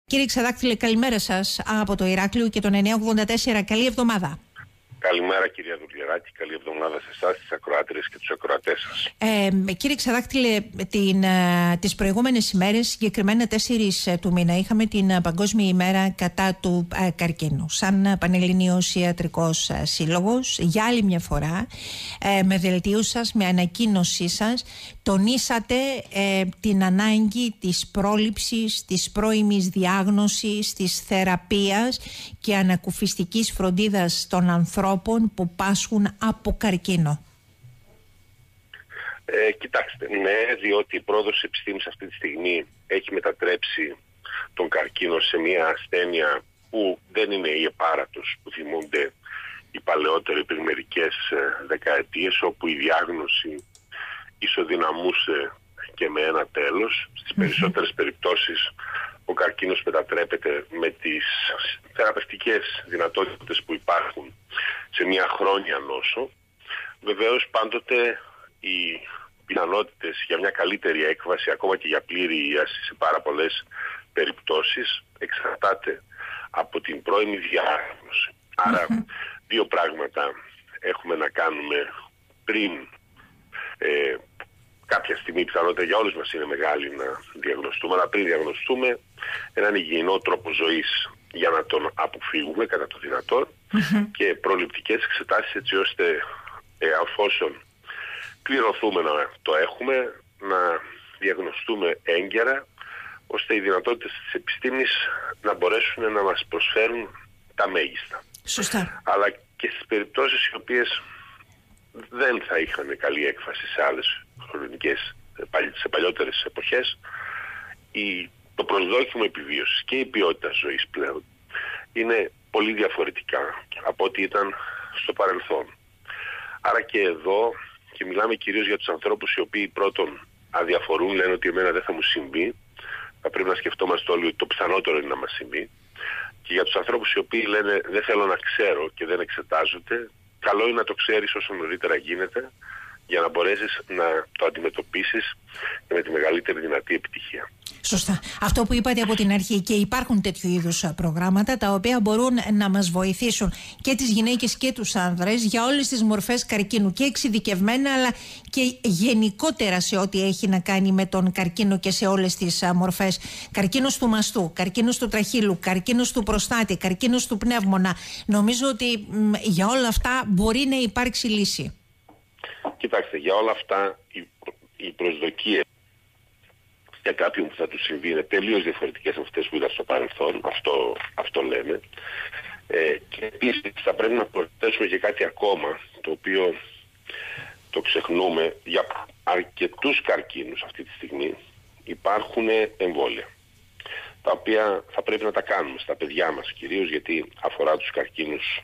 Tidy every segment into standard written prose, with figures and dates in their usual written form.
Κύριε Ξαδάκτυλε, καλημέρα σας από το Ηράκλειο και τον 984. Καλή εβδομάδα. Καλημέρα κυρία Δουλιεράκη, καλή εβδομάδα σε εσάς, τις ακροάτριες και τους ακροατές σας. Κύριε Ξαδάκτυλε, τις προηγούμενες ημέρες, συγκεκριμένα 4 του μήνα, είχαμε την Παγκόσμια ημέρα κατά του καρκίνου. Σαν Πανελληνίος Ιατρικός Σύλλογος, για άλλη μια φορά, με δελτίο σας, με ανακοίνωσή σας, τονίσατε την ανάγκη της πρόληψης, της πρώιμης διάγνωσης, της θεραπείας και ανακουφιστικής φροντίδας των ανθρώπων που πάσχουν από καρκίνο. Κοιτάξτε, ναι, διότι η πρόοδος της επιστήμης αυτή τη στιγμή έχει μετατρέψει τον καρκίνο σε μια ασθένεια που δεν είναι η επάρατος που θυμούνται οι παλαιότεροι πριν μερικές δεκαετίες, όπου η διάγνωση ισοδυναμούσε και με ένα τέλος. Στις περισσότερες περιπτώσεις ο καρκίνος μετατρέπεται με τις θεραπευτικές δυνατότητες που υπάρχουν σε μια χρόνια νόσο. Βεβαίως πάντοτε οι πιθανότητες για μια καλύτερη έκβαση, ακόμα και για πλήρη ίαση σε πάρα πολλές περιπτώσεις, εξαρτάται από την πρώιμη διάγνωση. Άρα δύο πράγματα έχουμε να κάνουμε πριν κάποια στιγμή. Η πιθανότητα για όλους μας είναι μεγάλη να διαγνωστούμε, αλλά πριν διαγνωστούμε έναν υγιεινό τρόπο ζωής για να τον αποφύγουμε κατά το δυνατόν και προληπτικές εξετάσεις, έτσι ώστε εφόσον κληρωθούμε να το έχουμε, να διαγνωστούμε έγκαιρα, ώστε οι δυνατότητες της επιστήμης να μπορέσουν να μας προσφέρουν τα μέγιστα. Σωστά. Αλλά και στις περιπτώσεις οι οποίες δεν θα είχαν καλή έκφαση σε άλλες χρονικές, σε παλιότερες εποχές, το προσδόκιμο επιβίωσης και η ποιότητα ζωής πλέον είναι πολύ διαφορετικά από ό,τι ήταν στο παρελθόν. Άρα και εδώ, και μιλάμε κυρίως για τους ανθρώπους οι οποίοι πρώτον αδιαφορούν, λένε ότι εμένα δεν θα μου συμβεί, θα πρέπει να σκεφτόμαστε όλοι ότι το πιθανότερο είναι να μας συμβεί, και για τους ανθρώπους οι οποίοι λένε δεν θέλω να ξέρω και δεν εξετάζονται, καλό είναι να το ξέρεις όσο νωρίτερα γίνεται, για να μπορέσεις να το αντιμετωπίσεις με τη μεγαλύτερη δυνατή επιτυχία. Σωστά. Αυτό που είπατε από την αρχή, και υπάρχουν τέτοιου είδους προγράμματα τα οποία μπορούν να μας βοηθήσουν και τις γυναίκες και τους άνδρες για όλες τις μορφές καρκίνου, και εξειδικευμένα αλλά και γενικότερα σε ό,τι έχει να κάνει με τον καρκίνο και σε όλες τις μορφές. Καρκίνος του μαστού, καρκίνος του τραχύλου, καρκίνος του προστάτη, καρκίνος του πνεύμονα. Νομίζω ότι για όλα αυτά μπορεί να υπάρξει λύση. Κοιτάξτε, για όλα αυτά οι προσδοκίες για κάποιον που θα του συμβεί είναι τελείως διαφορετικές από αυτές που είδα στο παρελθόν. Αυτό λέμε. Και επίσης θα πρέπει να προσθέσουμε και κάτι ακόμα, το οποίο το ξεχνούμε. Για αρκετούς καρκίνους αυτή τη στιγμή υπάρχουν εμβόλια, τα οποία θα πρέπει να τα κάνουμε στα παιδιά μας κυρίως, γιατί αφορά τους καρκίνους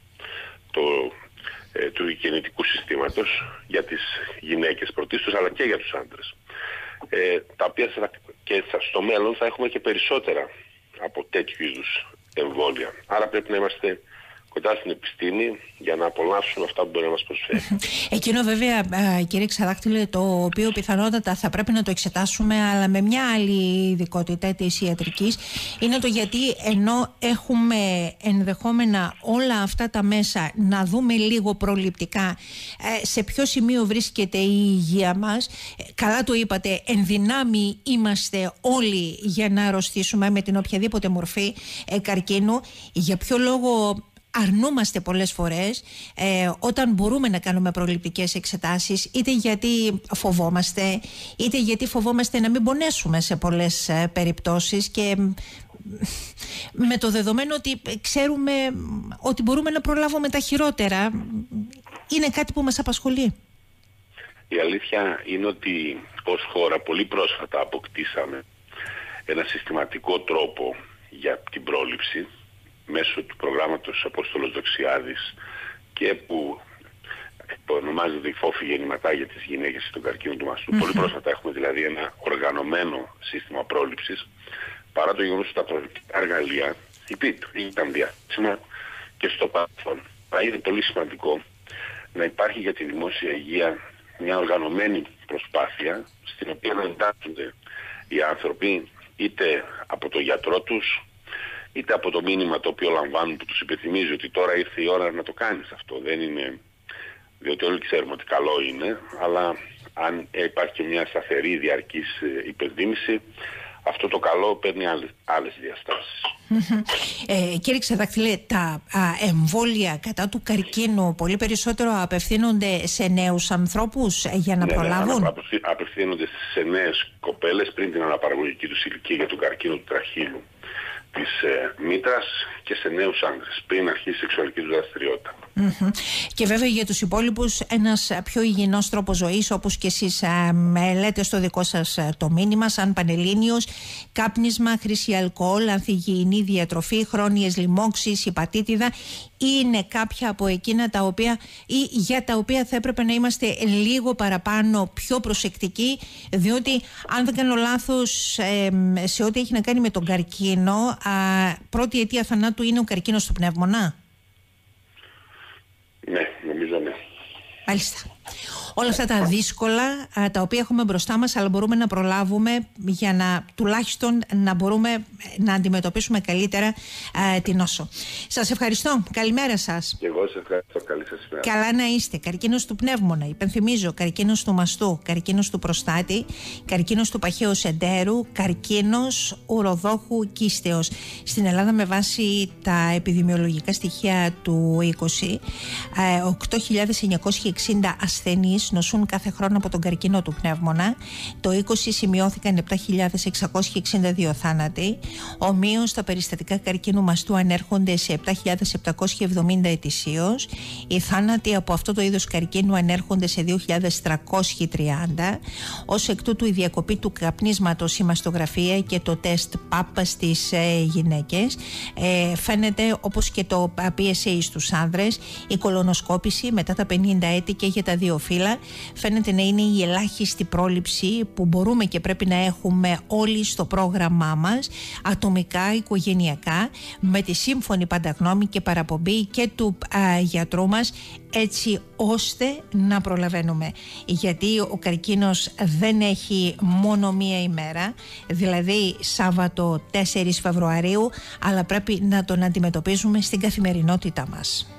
του γεννητικού συστήματος, για τις γυναίκες πρωτίστως, αλλά και για τους άντρες, τα οποία και στο μέλλον θα έχουμε και περισσότερα από τέτοιου είδους εμβόλια. Άρα πρέπει να είμαστε κοντά στην επιστήμη για να απολαύσουν αυτά που μπορεί να μας προσφέρει. Εκείνο βέβαια, κύριε Ξαδάκτυλε, το οποίο πιθανότατα θα πρέπει να το εξετάσουμε, αλλά με μια άλλη ειδικότητα της ιατρικής, είναι το γιατί ενώ έχουμε ενδεχόμενα όλα αυτά τα μέσα να δούμε λίγο προληπτικά σε ποιο σημείο βρίσκεται η υγεία μας. Καλά το είπατε, εν δυνάμει είμαστε όλοι για να αρρωστήσουμε με την οποιαδήποτε μορφή καρκίνου. Για ποιο λόγο αρνούμαστε πολλές φορές όταν μπορούμε να κάνουμε προληπτικές εξετάσεις, είτε γιατί φοβόμαστε, είτε γιατί φοβόμαστε να μην πονέσουμε σε πολλές περιπτώσεις, και με το δεδομένο ότι ξέρουμε ότι μπορούμε να προλάβουμε τα χειρότερα, είναι κάτι που μας απασχολεί. Η αλήθεια είναι ότι ως χώρα πολύ πρόσφατα αποκτήσαμε ένα συστηματικό τρόπο για την πρόληψη μέσω του προγράμματος Απόστολος Δοξιάδης, και που ονομάζεται η φόφη γεννηματά για τις γυναίκες στον καρκίνο του μαστού. Πολύ πρόσφατα έχουμε δηλαδή ένα οργανωμένο σύστημα πρόληψης, παρά το γεγονός ότι τα προληπτικά εργαλεία ήταν διαθέσιμα και στο παρελθόν. Θα είναι πολύ σημαντικό να υπάρχει για τη δημόσια υγεία μια οργανωμένη προσπάθεια, στην οποία να εντάσσονται οι άνθρωποι είτε από το γιατρό τους, είτε από το μήνυμα το οποίο λαμβάνουν που τους υπενθυμίζει ότι τώρα ήρθε η ώρα να το κάνεις αυτό. Δεν είναι, διότι όλοι ξέρουμε ότι καλό είναι, αλλά αν υπάρχει και μια σταθερή διαρκής υπενθύμηση, αυτό το καλό παίρνει άλλες διαστάσεις. Κύριε Ξεδάκτυλε, τα εμβόλια κατά του καρκίνου πολύ περισσότερο απευθύνονται σε νέους ανθρώπους για να προλάβουν? Ναι, απευθύνονται σε νέες κοπέλες πριν την αναπαραγωγική τους ηλικία για τον καρκίνο του τραχύλου της μήτρας και σε νέους άντρες πριν αρχίσει η σεξουαλική του δραστηριότητα. Και βέβαια για τους υπόλοιπους ένας πιο υγιεινός τρόπος ζωής, όπως και εσείς λέτε στο δικό σας το μήνυμα σαν Πανελλήνιος: κάπνισμα, χρήση αλκοόλ, ανθυγιεινή διατροφή, χρόνιες λοιμώξεις, υπατήτηδα, είναι κάποια από εκείνα τα οποία ή για τα οποία θα έπρεπε να είμαστε λίγο παραπάνω πιο προσεκτικοί, διότι αν δεν κάνω λάθος σε ό,τι έχει να κάνει με τον καρκίνο, πρώτη αιτία θανάτου είναι ο καρκίνος του πνεύμονα. Ναι, νομίζω ναι. Μάλιστα. Όλα αυτά τα δύσκολα τα οποία έχουμε μπροστά μας, αλλά μπορούμε να προλάβουμε για να τουλάχιστον να μπορούμε να αντιμετωπίσουμε καλύτερα την νόσο. Σας ευχαριστώ. Καλημέρα σας. Και εγώ σας ευχαριστώ. Καλή σας ημέρα. Καλά να είστε. Καρκίνος του πνεύμονα, υπενθυμίζω, καρκίνος του μαστού, καρκίνος του προστάτη, καρκίνος του παχαίου εντέρου, καρκίνος ουροδόχου κίστεως. Στην Ελλάδα, με βάση τα επιδημιολογικά στοιχεία του 20, 8.960 ασθενείς νοσούν κάθε χρόνο από τον καρκίνο του πνεύμονα. Το 20 σημειώθηκαν 7.662 θάνατοι. Ομοίως τα περιστατικά καρκίνου μαστού ανέρχονται σε 7.770 ετησίως. Οι θάνατοι από αυτό το είδος καρκίνου ανέρχονται σε 2.330. Ως εκ τούτου η διακοπή του καπνίσματος, η μαστογραφία και το τεστ PAP στις γυναίκες φαίνεται, όπως και το PSA στους άνδρες. Η κολονοσκόπηση μετά τα 50 έτη και για τα δύο φύλλα φαίνεται να είναι η ελάχιστη πρόληψη που μπορούμε και πρέπει να έχουμε όλοι στο πρόγραμμά μας, ατομικά, οικογενειακά, με τη σύμφωνη πανταγνώμη και παραπομπή και του γιατρού μας, έτσι ώστε να προλαβαίνουμε. Γιατί ο καρκίνος δεν έχει μόνο μία ημέρα, δηλαδή Σάββατο 4 Φεβρουαρίου, αλλά πρέπει να τον αντιμετωπίζουμε στην καθημερινότητά μας.